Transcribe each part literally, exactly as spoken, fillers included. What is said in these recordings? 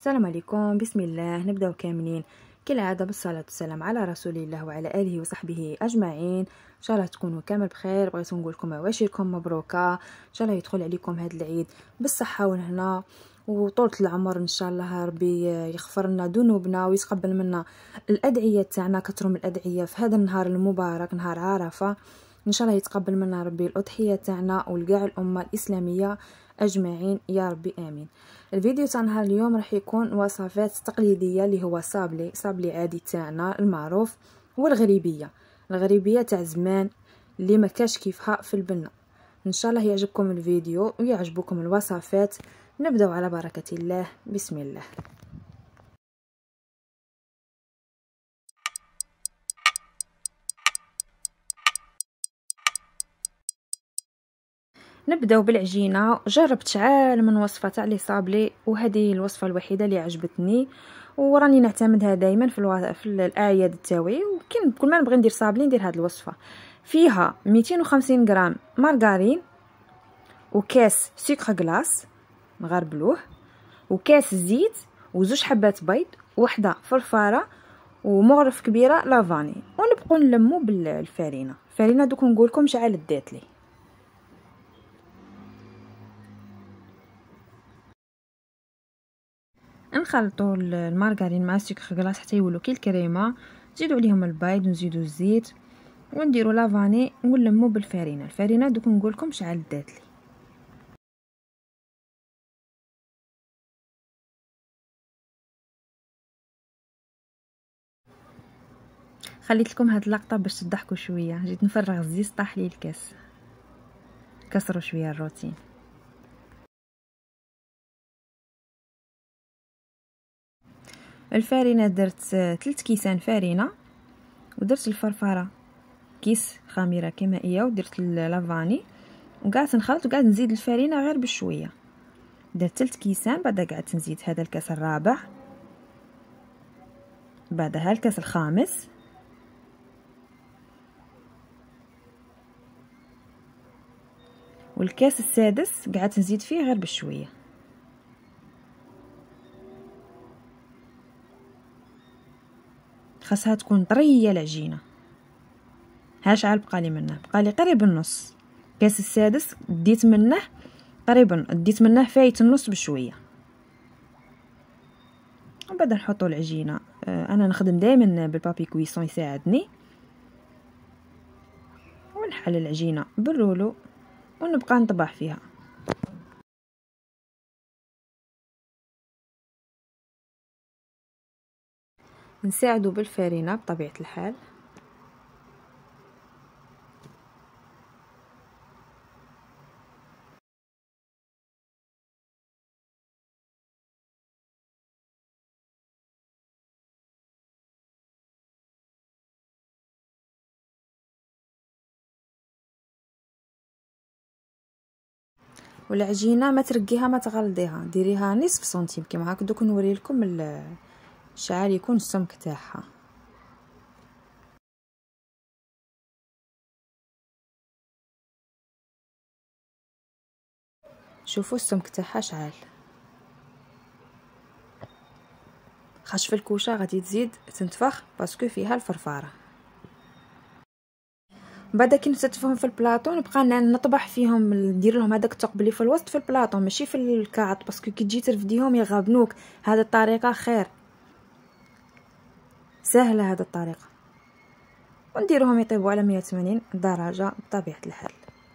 السلام عليكم. بسم الله. نبداو كاملين كالعاده بالصلاه والسلام على رسول الله وعلى اله وصحبه اجمعين. ان شاء الله تكونوا كامل بخير. بغيت نقول لكم عواشركم مبروكه، ان شاء الله يدخل عليكم هذا العيد بالصحه والهنا وطولة العمر. ان شاء الله ربي يغفر لنا ذنوبنا ويتقبل منا الادعيه تاعنا. كثروا من الادعيه في هذا النهار المبارك، نهار عرفه. ان شاء الله يتقبل منا ربي الاضحيه تاعنا ولكاع الامه الاسلاميه اجمعين يا ربي امين. الفيديو تاع نهار اليوم راح يكون وصفات تقليديه اللي هو صابلي صابلي عادي تاعنا المعروف، والغريبيه الغريبيه تاع زمان اللي ما كاش كيفها في البنه. ان شاء الله يعجبكم الفيديو ويعجبكم الوصفات. نبداو على بركه الله. بسم الله. نبداو بالعجينه. جربت شحال من وصفه تاع لي صابلي وهذه الوصفه الوحيده اللي عجبتني وراني نعتمدها دائما في الو... في الاعياد تاوي. وكان كل ما نبغي ندير صابلي ندير هذه الوصفه. فيها مئتين وخمسين غرام مارغرين وكاس سكر غلاس نغربلوه وكاس زيت وزوج حبات بيض وحده فرفاره ومغرف كبيره لافاني. ونبقوا نلمو بالفارينه. الفارينه دوك نقول لكم شحال دات لي. نخلطوا المارغرين مع السكر غلاس حتى يولوا كي الكريمه. نزيدوا عليهم البيض ونزيدوا الزيت ونديروا لافاني ونلموا بالفارينه. الفارينه دوك نقول لكم شحال دات لي. خليت لكم هاد اللقطه باش تضحكوا شويه. جيت نفرغ الزيت طاح لي الكاس. كسروا شويه الروتين. الفارينه درت ثلاث كيسان فارينه ودرت الفرفره كيس خميره كيميائيه ودرت لافاني وقعدت نخلط وقعدت نزيد الفارينه غير بشويه. درت ثلاث كيسان بعدا قعدت نزيد هذا الكاس الرابع، بعدها الكاس الخامس، والكاس السادس قعدت نزيد فيه غير بشويه. خاصها تكون طريه العجينه. ها شحال بقالي منه؟ بقالي قريب النص. الكاس السادس ديت منه قريبا ديت منه فايت النص بشويه. وبعد نحطوا العجينه. انا نخدم دائما بالبابي كويسون يساعدني. ونحل العجينه بالرولو ونبقى نطبح فيها. نساعدوا بالفارينه بطبيعه الحال. والعجينه ما ترقيها ما تغلضيها، ديريها نصف سنتيم كيما هكا. دوك نوري لكم شحال يكون السمك تاعها. شوفوا السمك تاعها شحال. خاش في الكوشه غادي تزيد تنتفخ باسكو فيها الفرفاره. بعد كي نستفهم في البلاطو نبقى نطبح فيهم، ندير لهم هذاك الثقب اللي في الوسط في البلاطو ماشي في الكاط، باسكو كي تجي ترفديهم يغابنوك. هذه الطريقه خير، سهله هذه الطريقه. ونديرهم يطيبوا على مية وثمانين درجه بطبيعه الحال.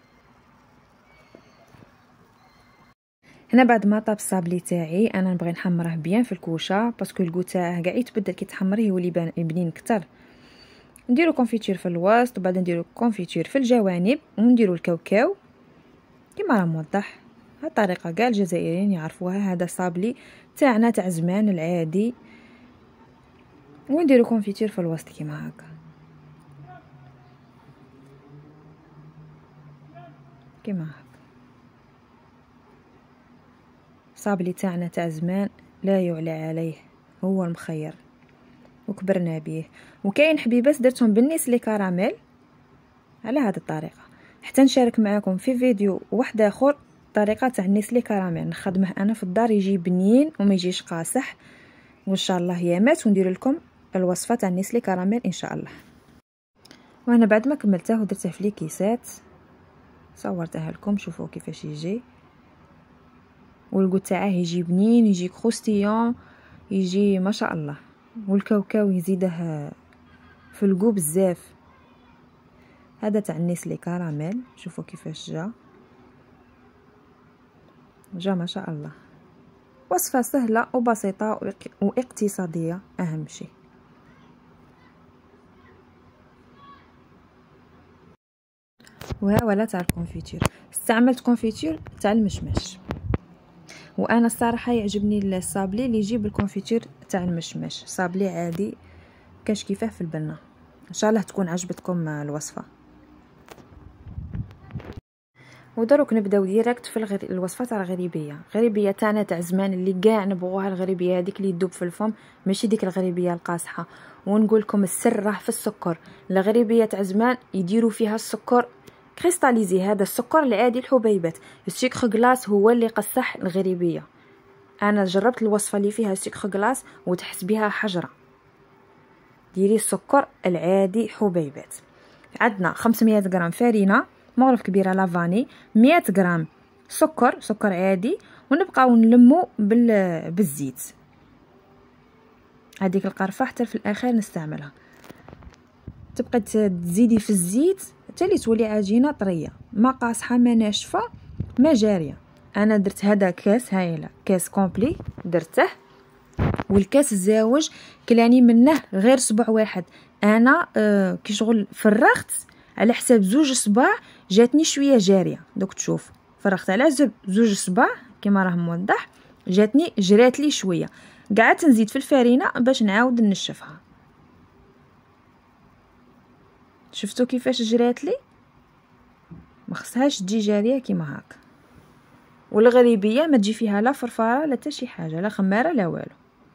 هنا بعد ما طاب الصابلي تاعي انا نبغي نحمره بيان في الكوشه باسكو الكو تاعه كاع يتبدل كي تحمريه يولي بنين كتر. نديرو كونفيتير في الوسط وبعد نديرو كونفيتير في الجوانب ونديرو الكاوكاو كما راه موضح. هاد الطريقه كاع الجزائريين يعرفوها. هذا صابلي تاعنا تاع زمان العادي. ونديرو كونفيتير في الوسط كما هكا كما هكا. صابلي تاعنا تاع زمان لا يعلى عليه، هو المخير وكبرنا بيه. وكاين حبيبات درتهم بالنسلي كراميل على هذه الطريقه. حتى نشارك معكم في فيديو واحد اخر الطريقه تاع النسلي كراميل، نخدمه انا في الدار يجي بنين وما يجيش قاصح، وان شاء الله يامات وندير لكم الوصفه تاع النسلي كراميل ان شاء الله. وانا بعد ما كملته ودرته في لي كيسات صورتها لكم، شوفوا كيفاش يجي، والقوت تاعه يجي بنين، يجي كروستيون، يجي ما شاء الله، والكاوكاو يزيده في القو بزاف. هذا تاع النسلي كراميل، شوفوا كيفاش جا جا ما شاء الله. وصفه سهله وبسيطه واقتصاديه اهم شيء. وها ولا تاع الكونفيتير، استعملت كونفيتير تاع المشمش، وانا الصراحه يعجبني الصابلي اللي يجي بالكونفيتير تاع المشمش، صابلي عادي كاش كيفاه في البنه. ان شاء الله تكون عجبتكم الوصفه. ودروك نبداو ديريكت في الغري... الوصفه تاع الغريبيه. الغريبيه تاعنا تاع زمان اللي كاع نبغوها، الغريبيه هذيك اللي تذوب في الفم، ماشي ديك الغريبيه القاصحه. ونقول لكم السر راه في السكر. الغريبيه تاع زمان يديروا فيها السكر كريستاليزي، هذا السكر العادي الحبيبات. السكر غلاس هو اللي قصح الغريبيه. انا جربت الوصفه اللي فيها سكر غلاس وتحس بها حجره. ديري السكر العادي حبيبات. عندنا خمسمية غرام فرينه، مغرف كبيره لافاني، مية غرام سكر سكر عادي، ونبقاو نلمو بال... بالزيت. هذيك القرفه حتى في الاخير نستعملها. تبقى تزيدي في الزيت حتى اللي تولي عجينه طريه، ما قاصحه ما ناشفه ما جاريه. انا درت هذا كاس هايله، كاس كومبلي درته، والكاس الزاوج كلاني منه غير صبع واحد. انا آه كي شغل فرغت على حساب زوج صباع جاتني شويه جاريه. دوك تشوف فرغت على زوج صباع كما راه موضح، جاتني جرات لي شويه. قعدت نزيد في الفرينه باش نعاود نشفها. شفتوا كيفاش جرات لي؟ ما خصهاش تجي جاريه كيما هاك. والغريبيه ما تجي فيها لا فرفاره لا حتى شي حاجه، لا خماره لا والو.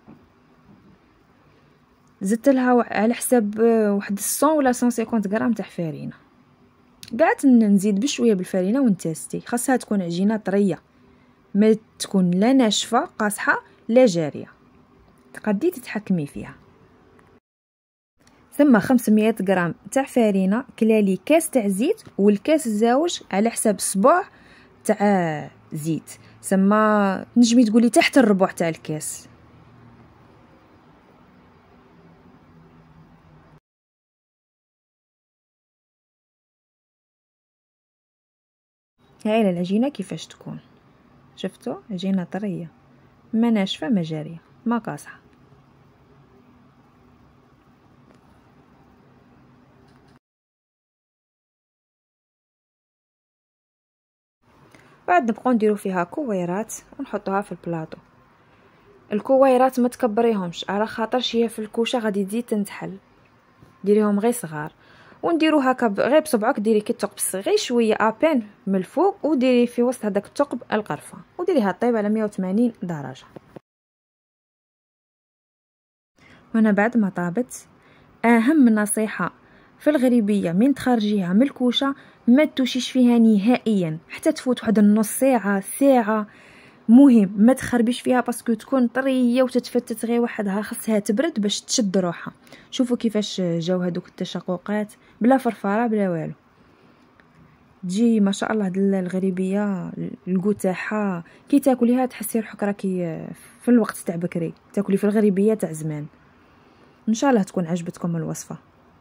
زدت لها على حساب واحد مية ولا مية وخمسين غرام تاع فرينه. قعدت نزيد بشويه بالفرينه ونتاستي. خاصها تكون عجينه طريه، ما تكون لا ناشفه قاصحه لا جاريه، تقدي تتحكمي فيها. ثم خمسمية غرام تاع فرينه، كلالي كاس تاع زيت، والكاس الزاوج على حساب صباع تاع زيت، ثم تنجمي تقولي تحت الربع تاع الكاس. هاي العجينه كيفاش تكون، شفتوا؟ عجينه طريه ما ناشفه ما جاريه ما قاصحه. بعد نبقاو نديرو فيها كويرات ونحطوها في البلاطو. الكويرات ما تكبريهمش على خاطرش هي في الكوشه غادي تزيد تنتحل، ديريهم غير صغار. ونديرو هكا غير بصبعك، ديري كي تقبس غير شويه ابين من الفوق، وديري في وسط هذاك الثقب القرفه، وديريها طيب على مية وثمانين درجه. وانا بعد ما طابت، اهم نصيحه في الغريبيه من تخرجيها من الكوشه ما توشيش فيها نهائيا حتى تفوت واحد النص ساعه ساعه. مهم ما تخربيش فيها باسكو تكون طريه وتتفتت غير وحدها، خصها تبرد باش تشد روحها. شوفوا كيفاش جاو هذوك التشققات بلا فرفاره بلا والو. تجي ما شاء الله هاد الغريبيه الكو تاعها كي تاكليها تحسي روحك راكي في الوقت تاع بكري، تاكلي في الغريبيه تاع زمان. ان شاء الله تكون عجبتكم الوصفه.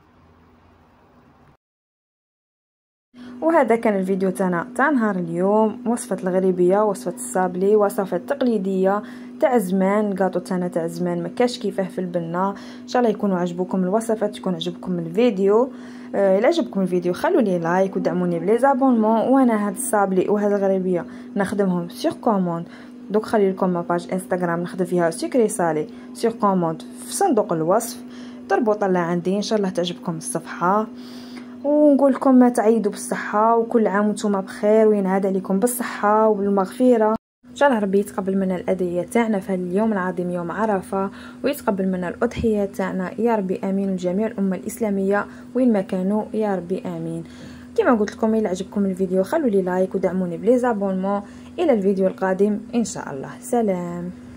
وهذا كان الفيديو تاعنا تاع نهار اليوم، وصفه الغريبيه، وصفه الصابلي، وصفه تقليديه تاع زمان، كاطو تاعنا تاع زمان ما كاش كيفاه في البنه. ان شاء الله يكونوا عجبوكم الوصفات، يكون عجبكم الفيديو. آه الا عجبكم الفيديو خلوا لي لايك ودعموني بلي زابونمون. وانا هاد الصابلي وهاد الغريبيه نخدمهم سيغ كوموند، دوك خلي لكم ما باج انستغرام نخدم فيها سكري صالي سيغ كوموند في صندوق الوصف. ضربوا طلع عندي، ان شاء الله تعجبكم الصفحه. ونقول لكم ما تعيدوا بالصحه، وكل عام وانتم بخير، وينعاد عليكم بالصحه والمغفره. ان شاء الله ربي يتقبل منا الادعيه تاعنا في هذا اليوم العظيم يوم عرفه، ويتقبل منا الاضحيه تاعنا يا ربي امين. الجميع الامه الاسلاميه وين ما كانوا يا ربي امين. كما قلت لكم الى عجبكم الفيديو خلوا لي لايك ودعموني بلي زابونمون. الى الفيديو القادم ان شاء الله. سلام.